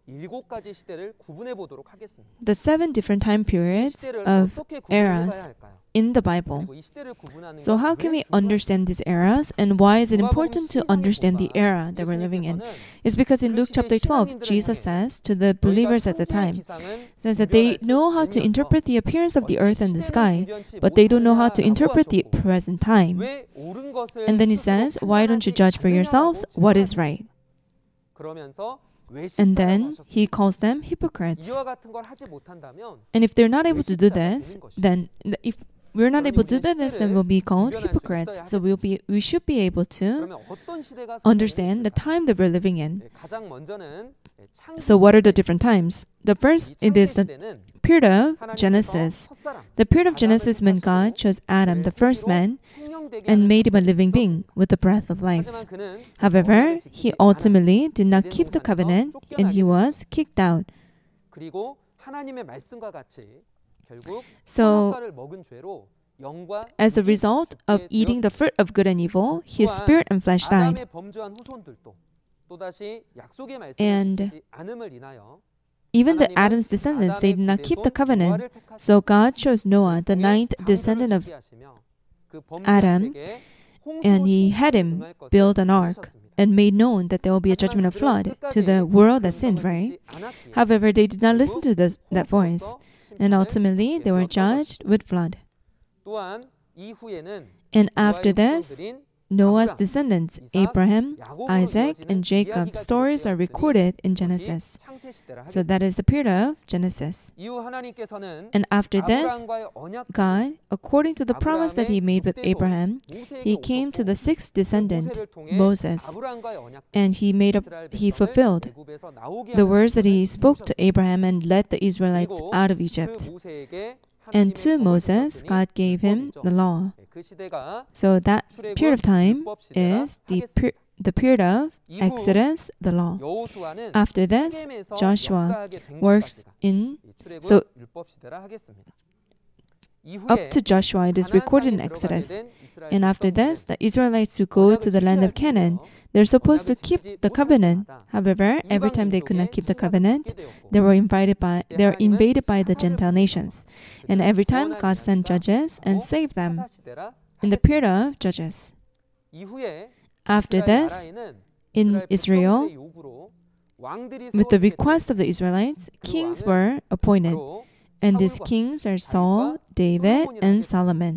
the 7 different time periods of eras in the Bible. So how can we understand these eras, and why is it important to understand the era that we're living in? It's because in Luke chapter 12, Jesus says to the believers at the time, says that they know how to interpret the appearance of the earth and the sky, but they don't know how to interpret the present time. And then he says, why don't you judge for yourselves what is right? And then he calls them hypocrites. And if they're not able to do this, then if we're not able to do this, then we'll be called hypocrites. So we should be able to understand the time that we're living in. So what are the different times? The first, it is the period of Genesis. The period of Genesis when God chose Adam, the first man, and made him a living being with the breath of life. However, he ultimately did not keep the covenant and he was kicked out. So, as a result of eating the fruit of good and evil, his spirit and flesh died. And even the Adam's descendants, they did not keep the covenant. So God chose Noah, the ninth descendant of Adam, and he had him build an ark and made known that there will be a judgment of flood to the world that sinned, right? However, they did not listen to that voice, and ultimately they were judged with flood. And after this, Noah's descendants, Abraham, Isaac, and Jacob, stories are recorded in Genesis. So that is the period of Genesis. And after this, God, according to the promise that he made with Abraham, he came to the sixth descendant, Moses, and he fulfilled the words that he spoke to Abraham and led the Israelites out of Egypt. And to Moses, God gave him the law. So that period of time is the period of Exodus, the law. After this, Joshua works in. So up to Joshua, it is recorded in Exodus. And after this, the Israelites who go to the land of Canaan, they're supposed to keep the covenant. However, every time they could not keep the covenant, they were invaded by the Gentile nations. And every time God sent judges and saved them in the period of Judges. After this, in Israel, with the request of the Israelites, kings were appointed. And these kings are Saul, David, and Solomon.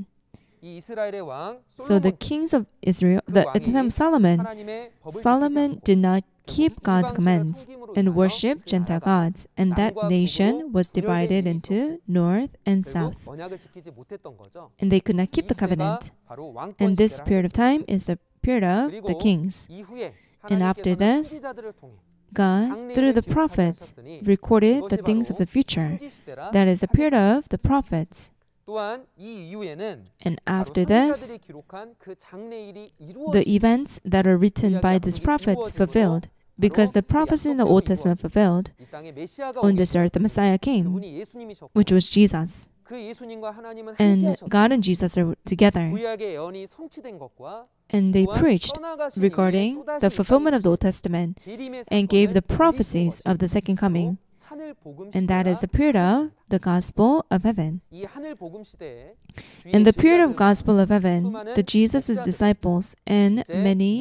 So the kings of Israel, at the time of Solomon did not keep God's commands and worship Gentile gods, and that nation was divided into north and south. And they could not keep the covenant. And this period of time is the period of the kings. And after this, God, through the prophets, recorded the things of the future. That is the period of the prophets. And after this, the events that are written by these prophets fulfilled, because the prophecy in the Old Testament fulfilled, on this earth the Messiah came, which was Jesus. And God and Jesus are together. And they preached regarding the fulfillment of the Old Testament and gave the prophecies of the second coming. And that is the period of the Gospel of Heaven. In the period of Gospel of Heaven, the Jesus' disciples and many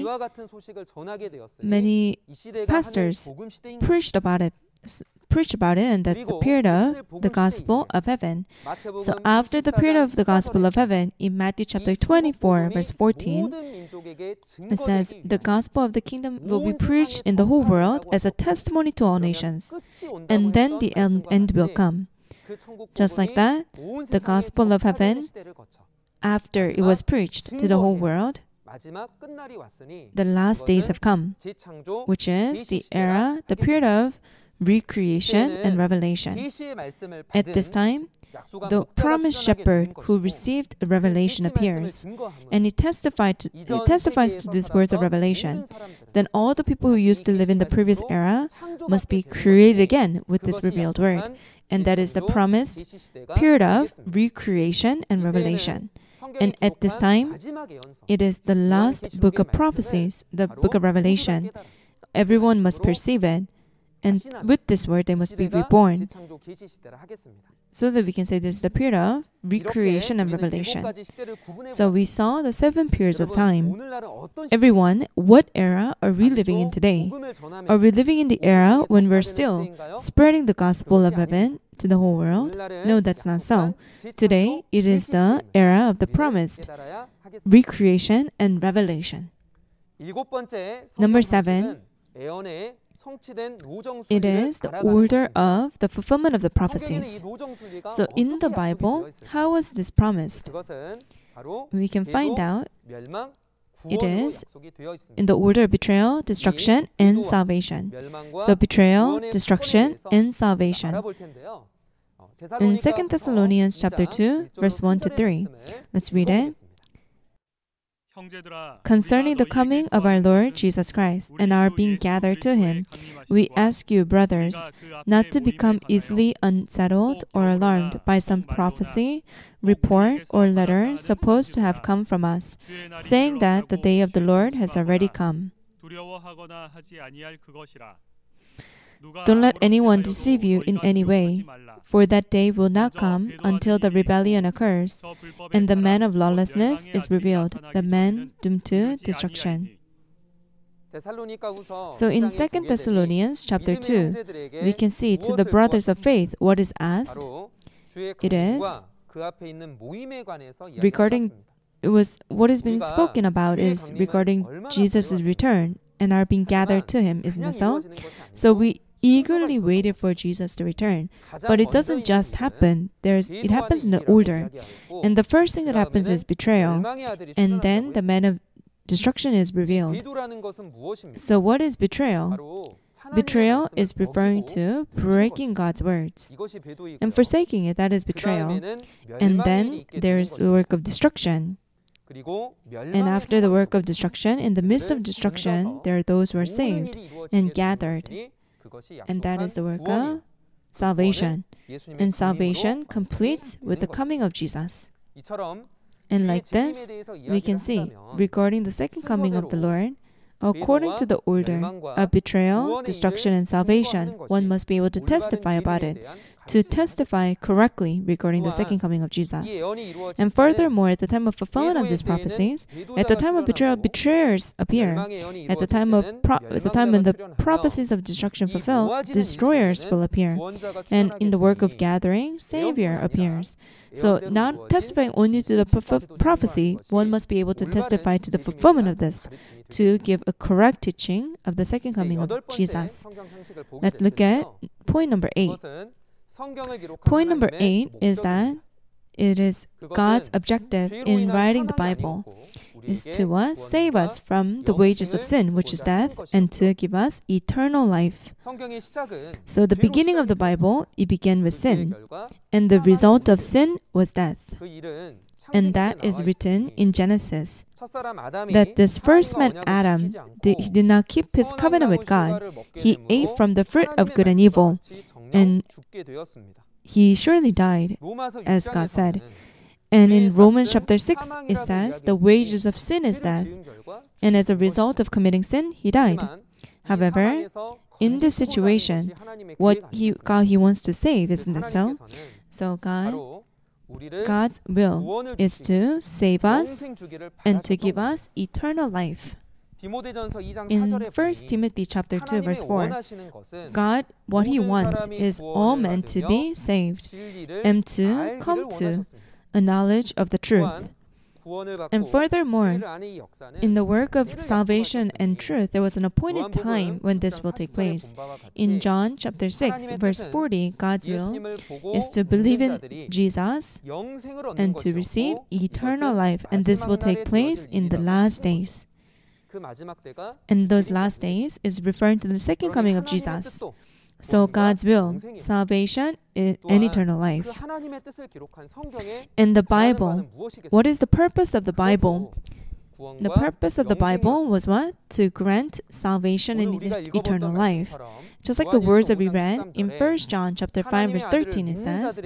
pastors preached about it, and that's the period of the Gospel of Heaven. So after the period of the Gospel of Heaven, in Matthew chapter 24, verse 14, it says, the gospel of the kingdom will be preached in the whole world as a testimony to all nations, and then the end will come. Just like that, the gospel of heaven, after it was preached to the whole world, the last days have come, which is the period of recreation and revelation. At this time, the promised shepherd who received a revelation appears, and he testifies to these words of revelation. Then all the people who used to live in the previous era must be created again with this revealed word, and that is the promised period of recreation and revelation. And at this time, it is the last book of prophecies, the book of Revelation. Everyone must perceive it. And with this word, they must be reborn. So that we can say this is the period of recreation and revelation. So we saw the 7 periods of time. Everyone, what era are we living in today? Are we living in the era when we're still spreading the gospel of heaven to the whole world? No, that's not so. Today, it is the era of the promised recreation and revelation. Number 7. It is the order of the fulfillment of the prophecies. So in the Bible, how was this promised? We can find out it is in the order of betrayal, destruction, and salvation. So betrayal, destruction, and salvation. In 2 Thessalonians chapter 2, verse 1 to 3, let's read it. Concerning the coming of our Lord Jesus Christ and our being gathered to Him, we ask you, brothers, not to become easily unsettled or alarmed by some prophecy, report, or letter supposed to have come from us, saying that the day of the Lord has already come. Don't let anyone deceive you in any way, for that day will not come until the rebellion occurs, and the man of lawlessness is revealed, the man doomed to destruction. So in 2 Thessalonians chapter 2, we can see to the brothers of faith what is asked. It is regarding what is being spoken about is regarding Jesus' return and are being gathered to Him, isn't it so? So we eagerly waited for Jesus to return. But it doesn't just happen. It happens in an order. And the first thing that happens is betrayal. And then the man of destruction is revealed. So what is betrayal? Betrayal is referring to breaking God's words. And forsaking it, that is betrayal. And then there's the work of destruction. And after the work of destruction, in the midst of destruction, there are those who are saved and gathered. And that is the work of salvation. And salvation completes with the coming of Jesus. And like this, we can see, regarding the second coming of the Lord, according to the order of betrayal, destruction, and salvation, one must be able to testify about it, to testify correctly regarding the second coming of Jesus. And furthermore, at the time of fulfillment of these prophecies, at the time of betrayal, betrayers appear. At the time when the prophecies of destruction fulfill, destroyers will appear. And in the work of gathering, Savior appears. So not testifying only to the prophecy, one must be able to testify to the fulfillment of this, to give a correct teaching of the second coming of Jesus. Let's look at point number 8. Point number 8 is that it is God's objective in writing the Bible is to save us from the wages of sin, which is death, and to give us eternal life. So the beginning of the Bible, it began with sin, and the result of sin was death. And that is written in Genesis, that this first man, Adam, he did not keep his covenant with God. He ate from the fruit of good and evil, and he surely died, as God said. And in Romans chapter 6, it says, the wages of sin is death. And as a result of committing sin, he died. However, in this situation, God he wants to save, isn't it so? So God's will is to save us and to give us eternal life. In 1 Timothy chapter 2, verse 4, God, what He wants is all men to be saved and to come to a knowledge of the truth. And furthermore, in the work of salvation and truth, there was an appointed time when this will take place. In John chapter 6, verse 40, God's will is to believe in Jesus and to receive eternal life, and this will take place in the last days. And those last days is referring to the second coming of Jesus. So God's will, salvation, and eternal life. In the Bible, what is the purpose of the Bible? The purpose of the Bible was what? To grant salvation and eternal life. Just like the words that we read in 1 John chapter 5, verse 13, it says,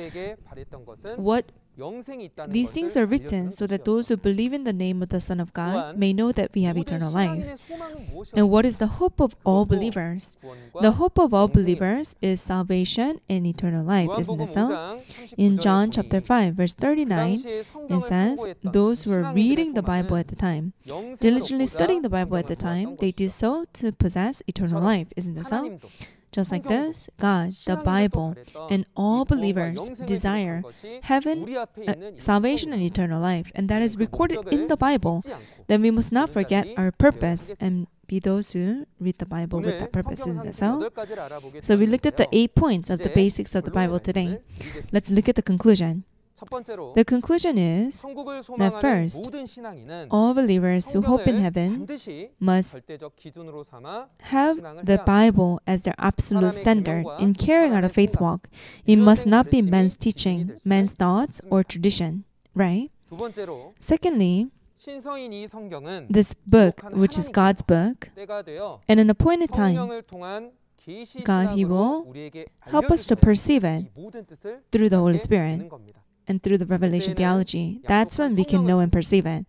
these things are written so that those who believe in the name of the Son of God may know that we have eternal life. And what is the hope of all believers? The hope of all believers is salvation and eternal life, isn't it so? In John chapter 5, verse 39, it says, those who were reading the Bible at the time, diligently studying the Bible at the time, they did so to possess eternal life, isn't it so? Just like this, God, the Bible, and all believers desire heaven, salvation, and eternal life. And that is recorded in the Bible. Then we must not forget our purpose and be those who read the Bible with that purpose, isn't it so? So we looked at the 8 points of the basics of the Bible today. Let's look at the conclusion. The conclusion is that first, all believers who hope in heaven must have the Bible as their absolute standard in carrying out a faith walk. It must not be man's teaching, man's thoughts, or tradition, right? Secondly, this book, which is God's book, in an appointed time, God, He will help us to perceive it through the Holy Spirit and through the revelation theology. That's when we can know and perceive it.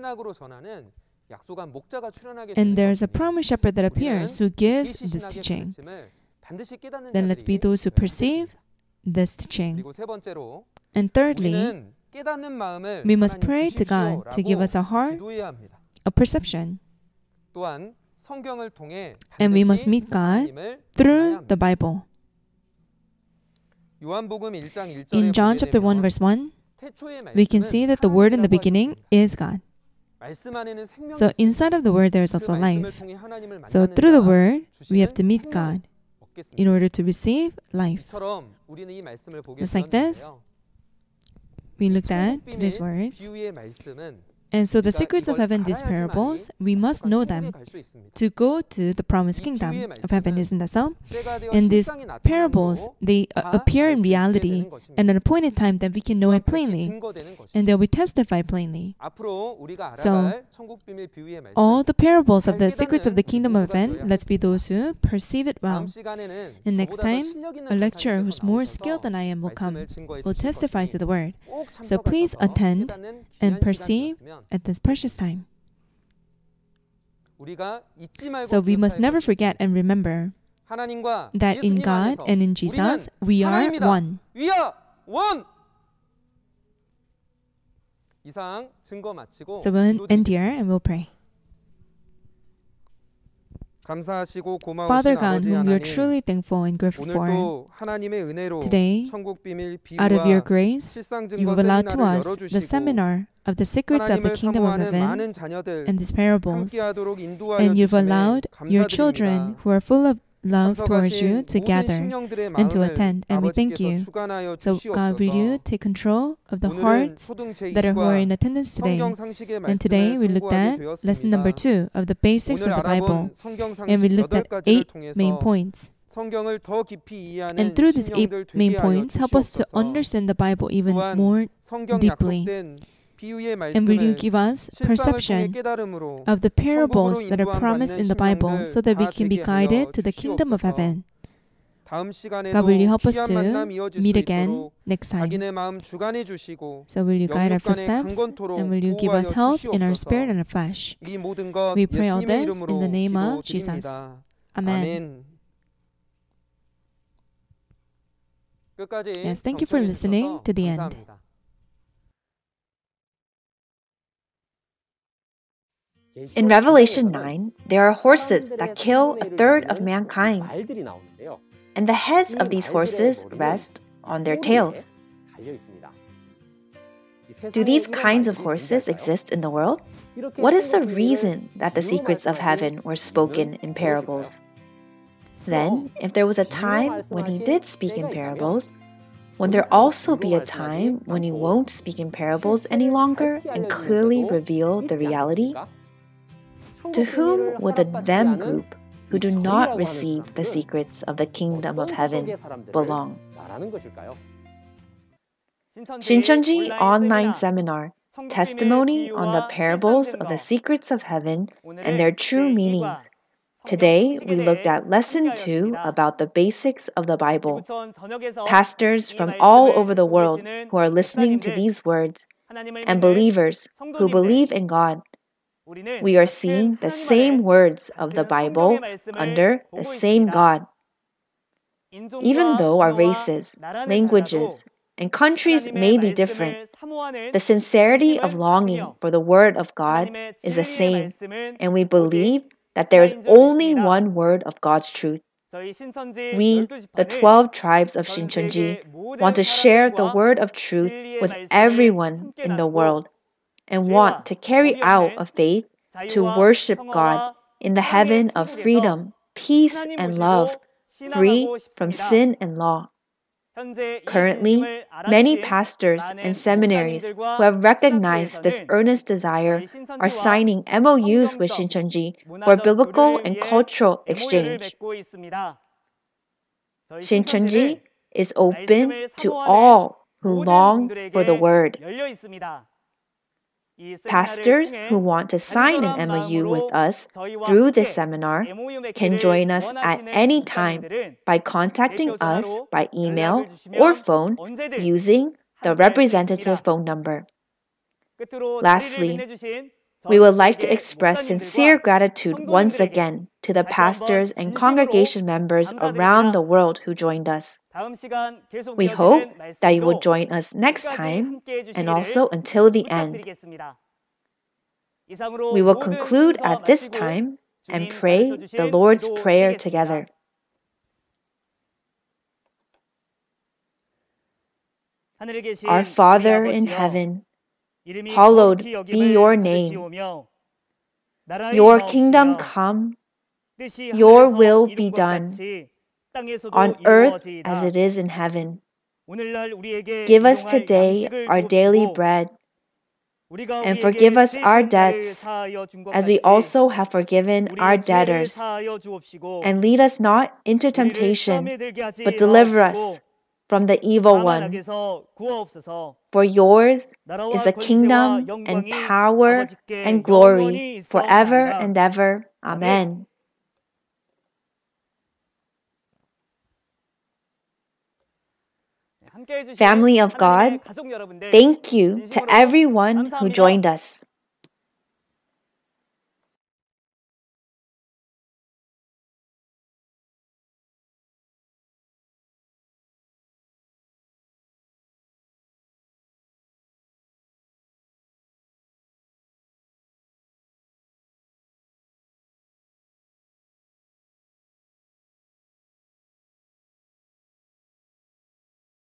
And there's a promised shepherd that appears who gives this teaching. Then let's be those who perceive this teaching. And thirdly, we must pray to God to give us a heart, a perception. And we must meet God through the Bible. In John chapter 1 verse 1, we can see that the Word in the beginning is God. So inside of the Word there is also life. So through the Word, we have to meet God in order to receive life. Just like this, we looked at today's words. And so the secrets of heaven, these parables, we must know them to go to the promised kingdom of heaven, isn't that so? And these parables, they appear in reality and at an appointed time that we can know it plainly. And they'll be testified plainly. So all the parables of the secrets of the kingdom of heaven, let's be those who perceive it well. And next time, a lecturer who's more skilled than I am will come, will testify to the word. So please attend and perceive at this precious time. So we must never forget and remember that in God and in Jesus, we are one. So we'll end here and we'll pray. Father God, whom we are truly thankful and grateful for, today, out of your grace, you have allowed to us the seminar of the secrets of the kingdom of heaven and these parables. And you've allowed your children who are full of love towards you to gather and to attend. And we thank you. So God, will you take control of the hearts that are in attendance today. And today we looked at lesson number 2 of the basics of the Bible. And we looked at 8 main points. And through these 8 main points, help us to understand the Bible even more deeply. And will you give us perception of the parables that are promised in the Bible so that we can be guided to the kingdom of heaven? God, will you help us to meet again next time? So will you guide our footsteps and will you give us health in our spirit and our flesh? We pray all this in the name of Jesus. Amen. Yes, thank you for listening to the end. In Revelation 9, there are horses that kill a third of mankind, and the heads of these horses rest on their tails. Do these kinds of horses exist in the world? What is the reason that the secrets of heaven were spoken in parables? Then, if there was a time when he did speak in parables, would there also be a time when he won't speak in parables any longer and clearly reveal the reality? To whom would the them group who do not receive the secrets of the kingdom of heaven belong? Shincheonji Online Seminar, Testimony on the Parables of the Secrets of Heaven and Their True Meanings. Today, we looked at Lesson 2 about the basics of the Bible. Pastors from all over the world who are listening to these words, and believers who believe in God, we are seeing the same words of the Bible under the same God. Even though our races, languages, and countries may be different, the sincerity of longing for the Word of God is the same, and we believe that there is only one word of God's truth. We, the 12 tribes of Shincheonji, want to share the word of truth with everyone in the world and want to carry out a faith to worship God in the heaven of freedom, peace, and love, free from sin and law. Currently, many pastors and seminaries who have recognized this earnest desire are signing MOUs with Shincheonji for biblical and cultural exchange. Shincheonji is open to all who long for the Word. Pastors who want to sign an MOU with us through this seminar can join us at any time by contacting us by email or phone using the representative phone number. Lastly, we would like to express sincere gratitude once again to the pastors and congregation members around the world who joined us. We hope that you will join us next time and also until the end. We will conclude at this time and pray the Lord's Prayer together. Our Father in heaven, hallowed be your name. Your kingdom come, your will be done, on earth as it is in heaven. Give us today our daily bread, and forgive us our debts, as we also have forgiven our debtors. And lead us not into temptation, but deliver us from the evil one. For yours is the kingdom and power and glory forever and ever. Amen. Family of God, thank you to everyone who joined us.